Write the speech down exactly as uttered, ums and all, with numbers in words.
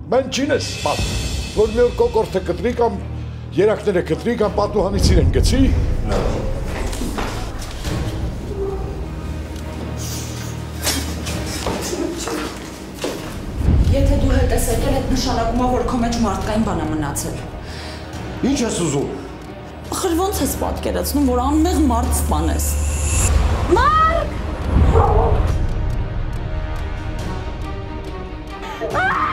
Mən չինես սպատ, որ մի օր կոկորդը կտրի կամ երակները կտրի կամ պատուհանից իրեն գցի։ Եթե դու հետ ես եկել, այդ նշանակում է, որ քո մեջ մարդկային բան է մնացել։ Ինչ ես ուզում։ Ախր ոնց ես պատկերացնում, որ անմեղ մարդ սպանես։ Մարկ!